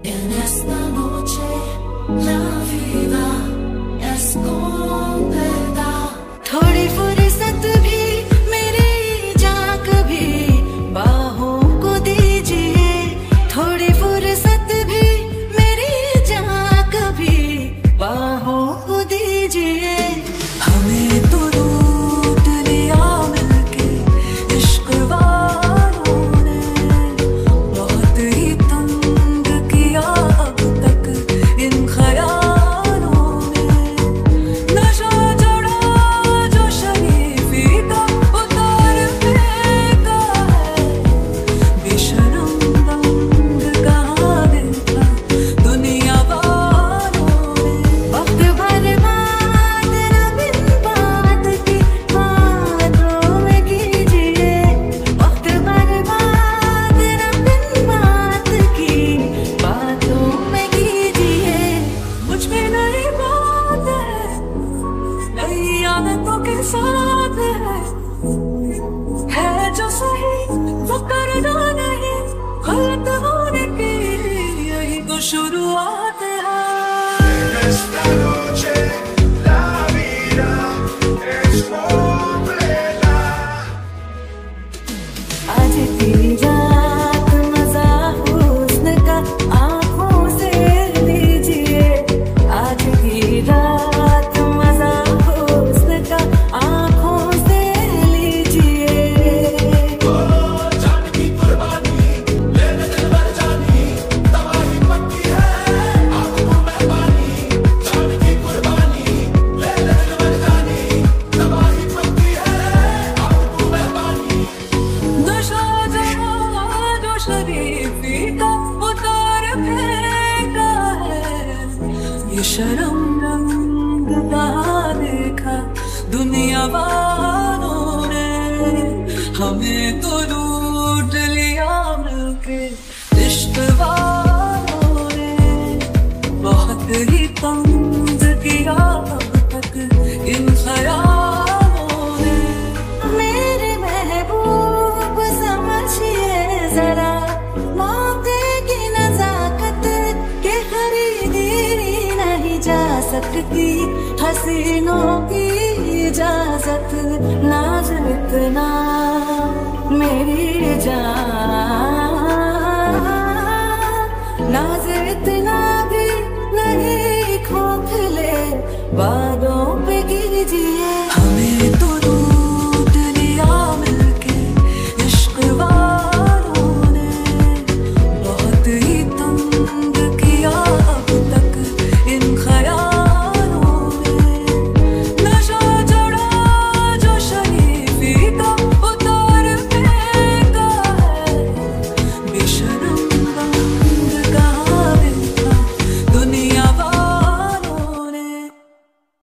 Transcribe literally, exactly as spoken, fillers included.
En esta noche la vida es completa. थोड़ी फुर्सत भी मेरी जा कभी बाहों को दीजिए, थोड़ी फुर्सत भी मेरी जा कभी बाहों को दीजिए। हमें तो लूट लिया मिलके इश्क वालों ने, बहुत ही तंग किया अब तक इन ख्यालों ने। नशा चढ़ा जो शरीफी का उतार फेंका है, बेशरम रंग कहाँ देखा दुनिया वालों ने। वक्त बर्बाद न बिन बात की बातों में कीजिए, वक्त बर्बाद न बिन बात की बातों में कीजिए। मुझ में नई बात है, नई आदतों के साथ है, है जो सही वो करना नहीं, गलत होने की यही तो शुरुआत है। Esta noche la vida es completa. आज की रात मजा हुस्न का आँखों से लीजिए, आज की रात मजा हुस्न का आँखों से लीजिए। जान की कुर्बानी ले ले दिल भर जानी, तबाही पक्की है आंखों में पानी। जान की कुर्बानी ले ले दिल भर जानी, तबाही पक्की है आंखों में पानी। नशा चढ़ा जो शरीफी का उतार फेंका है, ये शर्म रंग कहाँ देखा दुनिया वालों ने। हमें तो लूट लिया मिलके इश्क वालों ने, बहुत ही तंग किया अब तक इन ख्यालों ने। मेरे महबूब समझिए जरा, मौके की नजाकत के खरीदी नहीं जा सकती, हसीनों की इजाजत नाज इतना मेरी जान, नाज इतना भी नहीं खोखले वादों